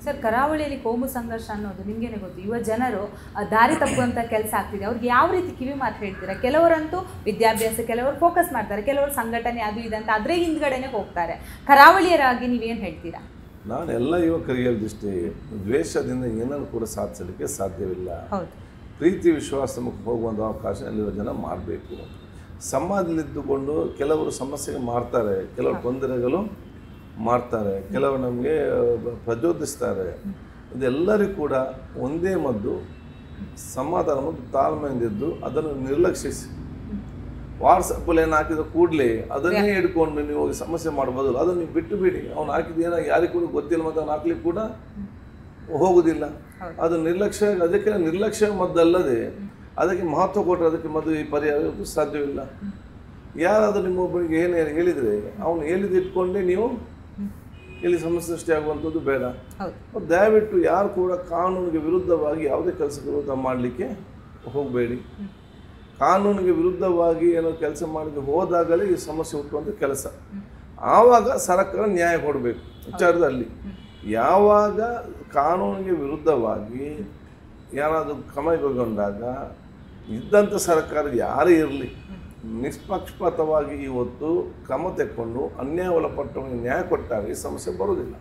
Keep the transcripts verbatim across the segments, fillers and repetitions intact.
Sir, ಕರಾವಳಿಯಲ್ಲಿ ಕೋಮು ಸಂಘರ್ಷ ಅನ್ನೋದು ನಿಮಗೇನೆ ಗೊತ್ತು. ಯುವ ಜನರು ದಾರಿ ತಪ್ಪುವಂಥ ಕೆಲಸ ಆಗ್ತಿದೆ. ಅವ್ರಿಗೆ ಯಾವ ರೀತಿ ಕಿವಿ ಮಾತು ಹೇಳ್ತೀರಾ? ಕೆಲವರಂತೂ ವಿದ್ಯಾಭ್ಯಾಸ, ಕೆಲವರು ಫೋಕಸ್ ಮಾಡ್ತಾರೆ, ಕೆಲವರು ಸಂಘಟನೆ ಅದು ಇದಂತ ಅದ್ರ ಹಿಂದ್ಗಡೆನೆ ಹೋಗ್ತಾರೆ. ಕರಾವಳಿಯರಾಗಿ ನೀವೇನು ಹೇಳ್ತೀರಾ? ನಾನು ಎಲ್ಲ ಯುವಕರಿಗೆ ದೃಷ್ಟಿ ದ್ವೇಷದಿಂದ ಏನನ್ನು ಕೂಡ ಸಾಧಿಸಲಿಕ್ಕೆ ಸಾಧ್ಯವಿಲ್ಲ. ಪ್ರೀತಿ ವಿಶ್ವಾಸಕ್ಕೆ ಹೋಗುವಂಥ ಅವಕಾಶ ಅಲ್ಲಿರುವ ಜನ ಮಾಡಬೇಕು. ಸಮಾಜದಲ್ಲಿದ್ದುಕೊಂಡು ಕೆಲವರು ಸಮಸ್ಯೆಗೆ ಮಾಡ್ತಾರೆ, ಕೆಲವರು ತೊಂದರೆಗಳು ಮಾಡ್ತಾರೆ, ಕೆಲವರು ನಮಗೆ ಪ್ರಚೋದಿಸ್ತಾರೆ. ಇದೆಲ್ಲರಿಗೂ ಕೂಡ ಒಂದೇ ಮದ್ದು ಸಮಾಧಾನ ಮತ್ತು ತಾಳ್ಮೆಯಿಂದಿದ್ದು ಅದನ್ನು ನಿರ್ಲಕ್ಷಿಸಿ. ವಾಟ್ಸಪ್ಪಲ್ಲಿ ಏನು ಹಾಕಿದ ಕೂಡಲೇ ಅದನ್ನೇ ಹಿಡ್ಕೊಂಡು ನೀವು ಹೋಗಿ ಸಮಸ್ಯೆ ಮಾಡ್ಬೋದು. ಅದನ್ನು ನೀವು ಬಿಟ್ಟು ಬಿಡಿ. ಅವ್ನು ಹಾಕಿದ ಏನೋ ಯಾರಿಗೂ ಕೂಡ ಗೊತ್ತಿಲ್ಲ ಮತ್ತು ಅವ್ನು ಹಾಕ್ಲಿಕ್ಕೆ ಕೂಡ ಹೋಗುವುದಿಲ್ಲ. ಅದು ನಿರ್ಲಕ್ಷ್ಯ. ಅದಕ್ಕೆ ನಿರ್ಲಕ್ಷ್ಯ ಮದ್ದಲ್ಲದೆ ಅದಕ್ಕೆ ಮಹತ್ವ ಕೊಟ್ಟರೆ ಅದಕ್ಕೆ ಮದ್ದು ಈ ಪರಿಹಾರ ಸಾಧ್ಯವಿಲ್ಲ. ಯಾರಾದರೂ ನಿಮ್ಮೊಬ್ಬರಿಗೆ ಏನು ಹೇಳಿದರೆ ಅವನು ಹೇಳಿದ್ದು ಇಟ್ಕೊಂಡೇ ನೀವು ಇಲ್ಲಿ ಸಮಸ್ಯೆ ಸೃಷ್ಟಿಯಾಗುವಂಥದ್ದು ಬೇಡ. ದಯವಿಟ್ಟು ಯಾರು ಕೂಡ ಕಾನೂನಿಗೆ ವಿರುದ್ಧವಾಗಿ ಯಾವುದೇ ಕೆಲಸಗಳು ಮಾಡಲಿಕ್ಕೆ ಹೋಗಬೇಡಿ. ಕಾನೂನಿಗೆ ವಿರುದ್ಧವಾಗಿ ಏನೋ ಕೆಲಸ ಮಾಡಲಿಕ್ಕೆ ಹೋದಾಗಲೇ ಈ ಸಮಸ್ಯೆ ಹುಟ್ಟುವಂಥ ಕೆಲಸ. ಆವಾಗ ಸರ್ಕಾರ ನ್ಯಾಯ ಕೊಡಬೇಕು ವಿಚಾರದಲ್ಲಿ. ಯಾವಾಗ ಕಾನೂನಿಗೆ ವಿರುದ್ಧವಾಗಿ ಏನಾದರೂ ಕ್ರಮ ಕೈಗೊಂಡಾಗ ಇದ್ದಂಥ ಸರ್ಕಾರ ಯಾರೇ ಇರಲಿ ನಿಷ್ಪಕ್ಷಪಾತವಾಗಿ ಇವತ್ತು ಕ್ರಮ ತೆಕ್ಕೊಂಡು ಅನ್ಯಾಯ ಒಳಪಟ್ಟವನಿಗೆ ನ್ಯಾಯ ಕೊಟ್ಟಾಗ ಈ ಸಮಸ್ಯೆ ಬರೋದಿಲ್ಲ.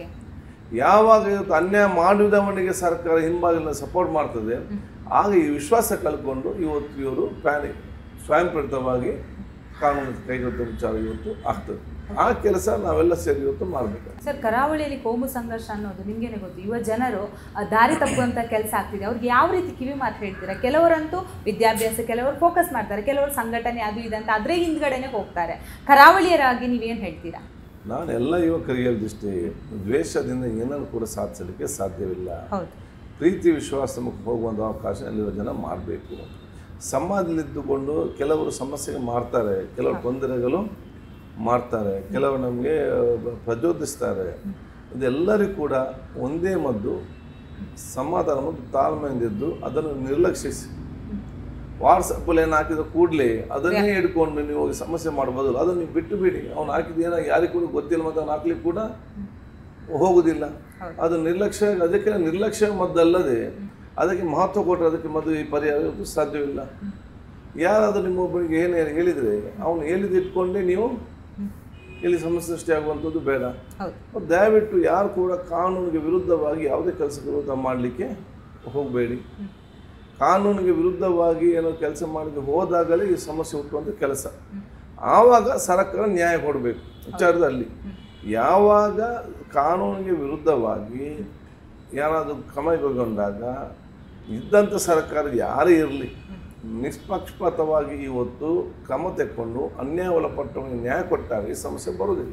ಯಾವಾಗ ಇವತ್ತು ಅನ್ಯಾಯ ಮಾಡಿದವನಿಗೆ ಸರ್ಕಾರ ಹಿಂಬಾಗಿಲಿನ ಸಪೋರ್ಟ್ ಮಾಡ್ತದೆ, ಆಗ ಈ ವಿಶ್ವಾಸ ಕಳ್ಕೊಂಡು ಇವತ್ತು ಇವರು ಪ್ಯಾನಿಕ್ ಸ್ವಯಂ ಪ್ರೇರಿತವಾಗಿ ಕಾನೂನು ಕೈಗೊಳ್ಳುವ ವಿಚಾರ ಇವತ್ತು ಆಗ್ತದೆ. ಆ ಕೆಲಸ ನಾವೆಲ್ಲ ಸೇರಿ ಇವತ್ತು ಮಾಡಬೇಕು. ಸರ್, ಕರಾವಳಿಯಲ್ಲಿ ಕೋಮು ಸಂಘರ್ಷ ಅನ್ನೋದು ನಿಮಗೇನೆ ಗೊತ್ತು. ಯುವ ಜನರು ದಾರಿ ತಪ್ಪುವಂಥ ಕೆಲಸ ಆಗ್ತಿದೆ. ಅವ್ರಿಗೆ ಯಾವ ರೀತಿ ಕಿವಿ ಮಾತು ಹೇಳ್ತೀರಾ? ಕೆಲವರಂತೂ ವಿದ್ಯಾಭ್ಯಾಸ, ಕೆಲವರು ಫೋಕಸ್ ಮಾಡ್ತಾರೆ, ಕೆಲವರು ಸಂಘಟನೆ ಅದು ಇದಂತ ಅದ್ರ ಹಿಂದ್ಗಡೆನೆ ಹೋಗ್ತಾರೆ. ಕರಾವಳಿಯರಾಗಿ ನೀವೇನು ಹೇಳ್ತೀರಾ? ನಾನು ಎಲ್ಲ ಯುವಕರಿಗೆ ದೃಷ್ಟಿ ದ್ವೇಷದಿಂದ ಏನನ್ನು ಕೂಡ ಸಾಧಿಸಲಿಕ್ಕೆ ಸಾಧ್ಯವಿಲ್ಲ. ಪ್ರೀತಿ ವಿಶ್ವಾಸಕ್ಕೆ ಹೋಗುವಂಥ ಅವಕಾಶ ಅಲ್ಲಿರುವ ಜನ ಮಾಡಬೇಕು. ಸಮಾಜದಲ್ಲಿದ್ದುಕೊಂಡು ಕೆಲವರು ಸಮಸ್ಯೆಗೆ ಮಾಡ್ತಾರೆ, ಕೆಲವರು ತೊಂದರೆಗಳು ಮಾಡ್ತಾರೆ, ಕೆಲವರು ನಮಗೆ ಪ್ರಚೋದಿಸ್ತಾರೆ. ಇದೆಲ್ಲರಿಗೂ ಕೂಡ ಒಂದೇ ಮದ್ದು ಸಮಾಧಾನ ಮತ್ತು ತಾಳ್ಮೆಯಿಂದಿದ್ದು ಅದನ್ನು ನಿರ್ಲಕ್ಷಿಸಿ. ವಾಟ್ಸಪ್ಪಲ್ಲಿ ಏನು ಹಾಕಿದ ಕೂಡಲೇ ಅದನ್ನೇ ಹಿಡ್ಕೊಂಡು ನೀವು ಹೋಗಿ ಸಮಸ್ಯೆ ಮಾಡ್ಬೋದು. ಅದನ್ನು ನೀವು ಬಿಟ್ಟು ಬಿಡಿ. ಅವ್ನು ಹಾಕಿದ ಏನೋ ಯಾರಿಗೂ ಕೂಡ ಗೊತ್ತಿಲ್ಲ ಮತ್ತು ಅವ್ನು ಹಾಕ್ಲಿಕ್ಕೆ ಕೂಡ ಹೋಗುವುದಿಲ್ಲ. ಅದು ನಿರ್ಲಕ್ಷ್ಯ. ಅದಕ್ಕೆ ನಿರ್ಲಕ್ಷ್ಯ ಮದ್ದಲ್ಲದೆ ಅದಕ್ಕೆ ಮಹತ್ವ ಕೊಟ್ಟರೆ ಅದಕ್ಕೆ ಮದ್ದು ಈ ಪರಿಹಾರ ಸಾಧ್ಯವಿಲ್ಲ. ಯಾರಾದರೂ ನಿಮ್ಮೊಬ್ಬರಿಗೆ ಏನು ಹೇಳಿದರೆ ಅವನು ಹೇಳಿದ್ದು ಇಟ್ಕೊಂಡೇ ನೀವು ಇಲ್ಲಿ ಸಮಸ್ಯೆ ಸೃಷ್ಟಿಯಾಗುವಂಥದ್ದು ಬೇಡ. ದಯವಿಟ್ಟು ಯಾರು ಕೂಡ ಕಾನೂನಿಗೆ ವಿರುದ್ಧವಾಗಿ ಯಾವುದೇ ಕೆಲಸಗಳು ಮಾಡಲಿಕ್ಕೆ ಹೋಗಬೇಡಿ. ಕಾನೂನಿಗೆ ವಿರುದ್ಧವಾಗಿ ಏನೋ ಕೆಲಸ ಮಾಡಲಿಕ್ಕೆ ಹೋದಾಗಲೇ ಈ ಸಮಸ್ಯೆ ಹುಟ್ಟುವಂಥ ಕೆಲಸ. ಆವಾಗ ಸರ್ಕಾರ ನ್ಯಾಯ ಕೊಡಬೇಕು ವಿಚಾರದಲ್ಲಿ. ಯಾವಾಗ ಕಾನೂನಿಗೆ ವಿರುದ್ಧವಾಗಿ ಏನಾದರೂ ಕ್ರಮ ಕೈಗೊಂಡಾಗ ಇದ್ದಂಥ ಸರ್ಕಾರ ಯಾರೇ ಇರಲಿ ನಿಷ್ಪಕ್ಷಪಾತವಾಗಿ ಇವತ್ತು ಕ್ರಮ ತೆಕ್ಕೊಂಡು ಅನ್ಯಾಯ ಒಳಪಟ್ಟವನಿಗೆ ನ್ಯಾಯ ಕೊಟ್ಟಾಗ ಈ ಸಮಸ್ಯೆ ಬರೋದಿಲ್ಲ.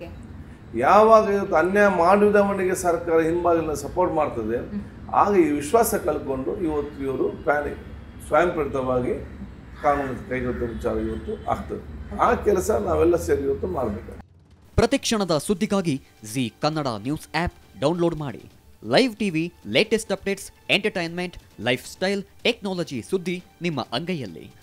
ಯಾವಾಗ ಇವತ್ತು ಅನ್ಯಾಯ ಮಾಡಿದವನಿಗೆ ಸರ್ಕಾರ ಹಿಂಬಾಗಿಲಿನ ಸಪೋರ್ಟ್ ಮಾಡ್ತದೆ, ಆಗ ಈ ವಿಶ್ವಾಸ ಕಳ್ಕೊಂಡು ಇವತ್ತು ಇವರು ಪ್ಯಾನಿಕ್ ಸ್ವಯಂ ಪ್ರೇರಿತವಾಗಿ ಕಾನೂನು ಕೈಗೊಳ್ಳುವ ವಿಚಾರ ಇವತ್ತು ಆಗ್ತದೆ. ಆ ಕೆಲಸ ನಾವೆಲ್ಲ ಸೇರಿ ಇವತ್ತು ಮಾಡಬೇಕು. ಪ್ರತಿಕ್ಷಣದ ಸುದ್ದಿಗಾಗಿ Zee Kannada news app download ಮಾಡಿ. Live TV, latest updates, entertainment, lifestyle, technology ಸುದ್ದಿ ನಿಮ್ಮ ಅಂಗೈಯಲ್ಲಿ.